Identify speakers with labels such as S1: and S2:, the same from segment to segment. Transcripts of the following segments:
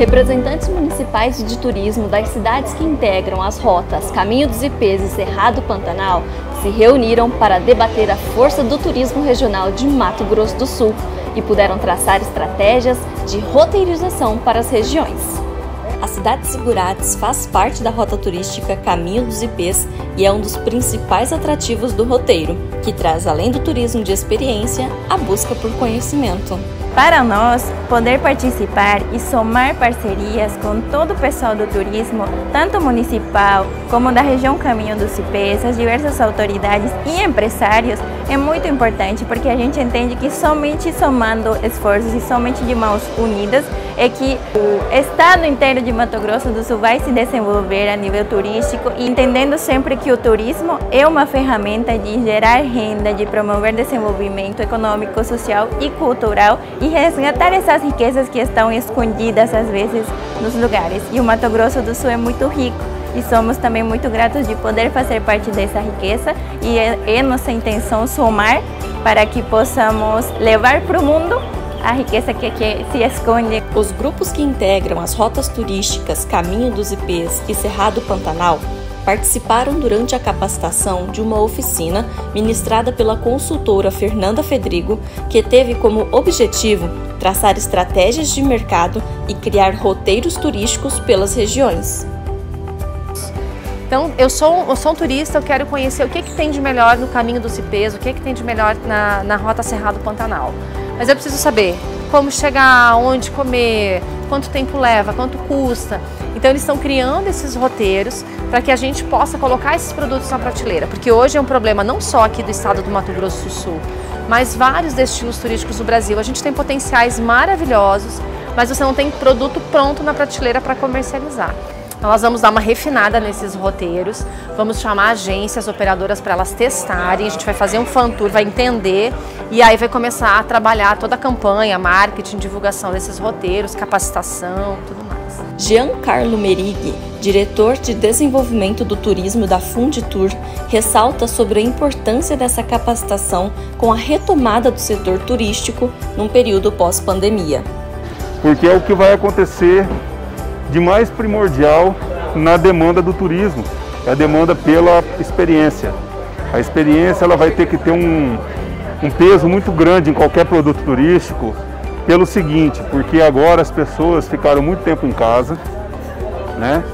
S1: Representantes municipais de turismo das cidades que integram as rotas Caminho dos Ipês e Cerrado Pantanal se reuniram para debater a força do turismo regional de Mato Grosso do Sul e puderam traçar estratégias de roteirização para as regiões. A cidade de Sigurates faz parte da rota turística Caminho dos Ipês e é um dos principais atrativos do roteiro, que traz, além do turismo de experiência, a busca por conhecimento.
S2: Para nós, poder participar e somar parcerias com todo o pessoal do turismo, tanto municipal como da região Caminho dos Ipês, as diversas autoridades e empresários, é muito importante porque a gente entende que somente somando esforços e somente de mãos unidas é que o estado inteiro de Mato Grosso do Sul vai se desenvolver a nível turístico, e entendendo sempre que o turismo é uma ferramenta de gerar renda, de promover desenvolvimento econômico, social e cultural e resgatar essas riquezas que estão escondidas às vezes nos lugares. E o Mato Grosso do Sul é muito rico e somos também muito gratos de poder fazer parte dessa riqueza, e é nossa intenção somar para que possamos levar para o mundo a riqueza que se esconde.
S1: Os grupos que integram as rotas turísticas Caminho dos Ipês e Cerrado Pantanal participaram durante a capacitação de uma oficina ministrada pela consultora Fernanda Fedrigo, que teve como objetivo traçar estratégias de mercado e criar roteiros turísticos pelas regiões.
S3: Então, eu sou um turista, eu quero conhecer o que tem de melhor no Caminho dos Ipês, o que tem de melhor na rota Cerrado Pantanal. Mas eu preciso saber como chegar, onde comer, quanto tempo leva, quanto custa. Então eles estão criando esses roteiros para que a gente possa colocar esses produtos na prateleira, porque hoje é um problema não só aqui do estado do Mato Grosso do Sul, mas vários destinos turísticos do Brasil. A gente tem potenciais maravilhosos, mas você não tem produto pronto na prateleira para comercializar. Então nós vamos dar uma refinada nesses roteiros, vamos chamar agências operadoras para elas testarem, a gente vai fazer um fan tour, vai entender e aí vai começar a trabalhar toda a campanha, marketing, divulgação desses roteiros, capacitação, tudo mais.
S1: Giancarlo Merig, diretor de desenvolvimento do turismo da Funditur, ressalta sobre a importância dessa capacitação com a retomada do setor turístico num período pós-pandemia.
S4: Porque é o que vai acontecer de mais primordial na demanda do turismo, é a demanda pela experiência. A experiência ela vai ter que ter um peso muito grande em qualquer produto turístico, pelo seguinte, porque agora as pessoas ficaram muito tempo em casa, né?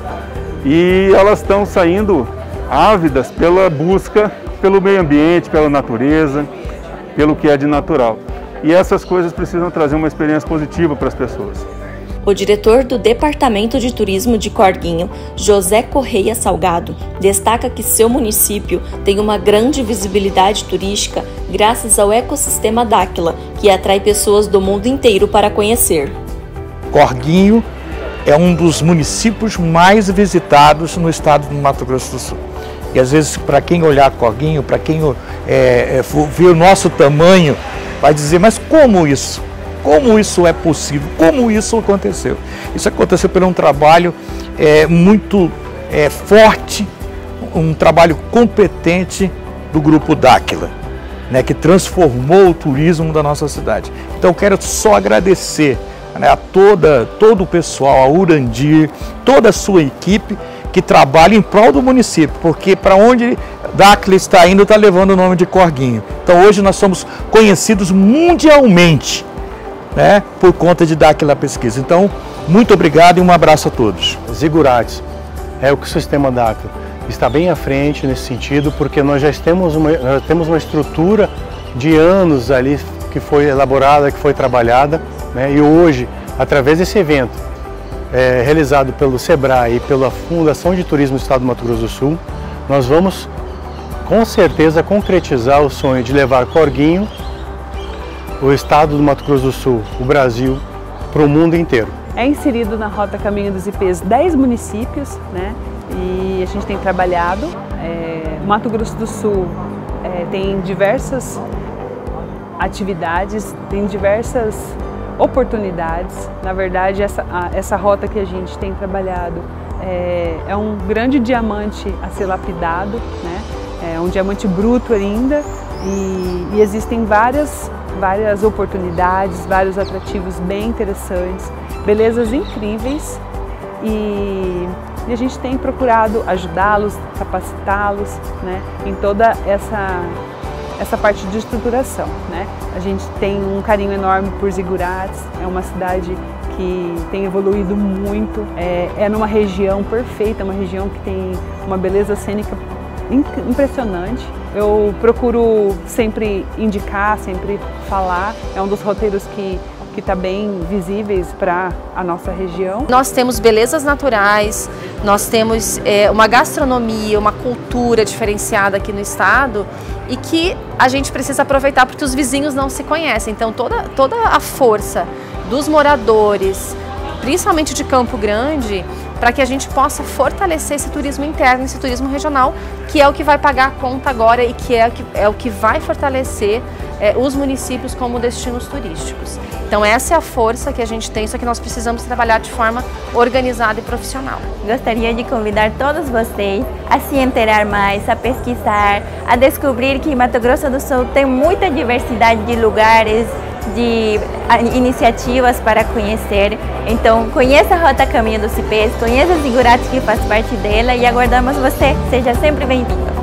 S4: E elas estão saindo ávidas pela busca pelo meio ambiente, pela natureza, pelo que é de natural. E essas coisas precisam trazer uma experiência positiva para as pessoas.
S1: O diretor do Departamento de Turismo de Corguinho, José Correia Salgado, destaca que seu município tem uma grande visibilidade turística graças ao ecossistema Dáquila, que atrai pessoas do mundo inteiro para conhecer.
S5: Corguinho é um dos municípios mais visitados no estado do Mato Grosso do Sul. E às vezes, para quem olhar Corguinho, para quem vê o nosso tamanho, vai dizer, mas como isso? Como isso é possível? Como isso aconteceu? Isso aconteceu por um trabalho muito forte, um trabalho competente do Grupo Dáquila, né, que transformou o turismo da nossa cidade. Então eu quero só agradecer, né, a todo o pessoal, a Urandir, toda a sua equipe que trabalha em prol do município, porque para onde Dáquila está indo, está levando o nome de Corguinho. Então hoje nós somos conhecidos mundialmente, né, por conta de Dáquila Pesquisa. Então, muito obrigado e um abraço a todos.
S6: Sigurates é o que o sistema Dáquila está bem à frente nesse sentido, porque nós já temos uma estrutura de anos ali que foi elaborada, que foi trabalhada, né, e hoje, através desse evento realizado pelo SEBRAE e pela Fundação de Turismo do Estado do Mato Grosso do Sul, nós vamos com certeza concretizar o sonho de levar Corguinho, o estado do Mato Grosso do Sul, o Brasil, para o mundo inteiro.
S7: É inserido na Rota Caminho dos Ipês 10 municípios, né? E a gente tem trabalhado. O Mato Grosso do Sul tem diversas atividades, tem diversas oportunidades. Na verdade, essa rota que a gente tem trabalhado é um grande diamante a ser lapidado, né? É um diamante bruto ainda, e existem várias oportunidades, vários atrativos bem interessantes. belezas incríveis e a gente tem procurado ajudá-los, capacitá-los, né, em toda essa parte de estruturação, né? A gente tem um carinho enorme por Zigurates, é uma cidade que tem evoluído muito, é numa região perfeita, uma região que tem uma beleza cênica impressionante. Eu procuro sempre indicar, sempre falar, é um dos roteiros que está bem visíveis para a nossa região.
S3: Nós temos belezas naturais, nós temos uma gastronomia, uma cultura diferenciada aqui no estado e que a gente precisa aproveitar porque os vizinhos não se conhecem. Então toda a força dos moradores, principalmente de Campo Grande, para que a gente possa fortalecer esse turismo interno, esse turismo regional, que é o que vai pagar a conta agora e que é o que vai fortalecer os municípios como destinos turísticos. Então essa é a força que a gente tem, só que nós precisamos trabalhar de forma organizada e profissional.
S2: Gostaria de convidar todos vocês a se inteirar mais, a pesquisar, a descobrir que Mato Grosso do Sul tem muita diversidade de lugares, de iniciativas para conhecer. Então conheça a Rota Caminho dos Cipés, conheça Zigurates que faz parte dela e aguardamos você. Seja sempre bem-vindo.